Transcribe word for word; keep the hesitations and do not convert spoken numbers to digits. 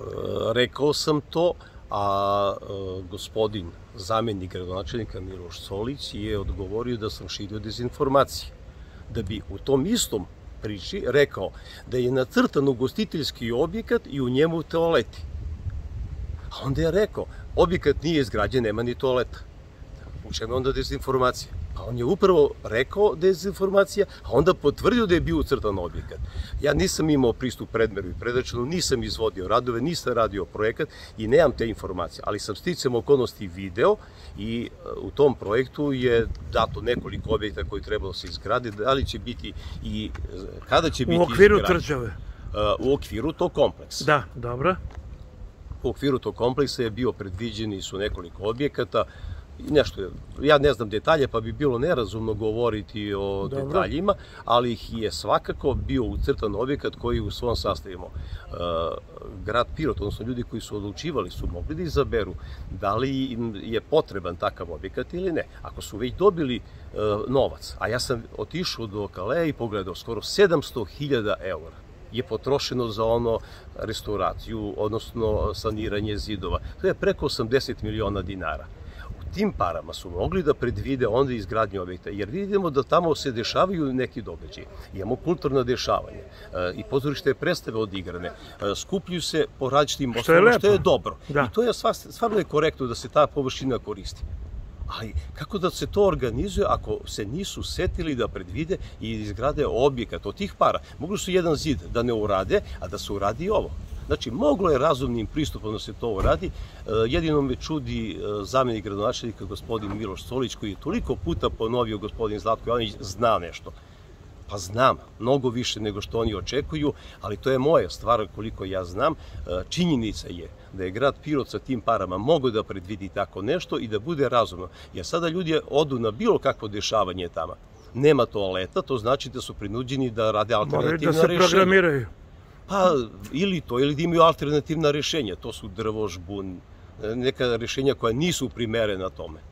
rekao sam to, a gospodin zamenik gradonačelnika Miloš Solić je odgovorio da sam širio dezinformacije. Da bi u tom istom priči rekao da je nacrtan ugostiteljski objekat i u njemu toaleti. A onda je rekao, objekat nije izgrađen, nema ni toaleta. U čemu je onda dezinformacija? Pa on je upravo rekao dezinformacija, a onda potvrdio da je bio ucrtan objekat. Ja nisam imao pristup predmeru i predačinu, nisam izvodio radove, nisam radio projekat i nemam te informacije, ali sam sticam okolnosti video i u tom projektu je dato nekoliko objekta koji trebalo se izgraditi, da li će biti i kada će biti izgrađeni. U okviru tvrđave? U okviru tog kompleksa. Da, dobro. U okviru tog kompleksa je bio predviđeni su nekoliko objekata, nešto, ja ne znam detalje, pa bi bilo nerazumno govoriti o detaljima, ali ih je svakako bio ucrtan objekat koji u svom sastavimo. Grad Pirot, odnosno ljudi koji su odlučivali, su mogli da izaberu da li im je potreban takav objekat ili ne. Ako su već dobili novac, a ja sam otišao do Kaleja i pogledao, skoro sedamsto hiljada eura je potrošeno za ono restauraciju, odnosno saniranje zidova. To je preko osamdeset miliona dinara. Tim parama su mogli da predvide onda izgradnju objekta, jer vidimo da tamo se dešavaju neki događaji. Imamo kulturno dešavanje i pozorište je predstave odigrane, skupljuju se po različitim osnovama, što je dobro. I to je stvarno je korektno da se ta površina koristi. Ali kako da se to organizuje ako se nisu setili da predvide i izgrade objekat od tih para? Mogli su jedan zid da ne urade, a da se uradi i ovo. Znači, moglo je razumnim pristupom da se to uradi, jedino me čudi zamenik gradonačelnika gospodin Miloš Solić, koji je toliko puta ponovio gospodin Zlatko Jovanović zna nešto. Pa znam, mnogo više nego što oni očekuju, ali to je moja stvar koliko ja znam. Činjenica je da je grad Pirot sa tim parama mogao da predvidi tako nešto i da bude razumno. Jer sada ljudi odu na bilo kakvo dešavanje tamo. Nema toaleta, to znači da su prinuđeni da rade alternativna rešenja. Moraju da se programiraju. Pa, ili to, ili da imaju alternativna rešenja. To su drvo, žbun, neka rešenja koja nisu primerena tome.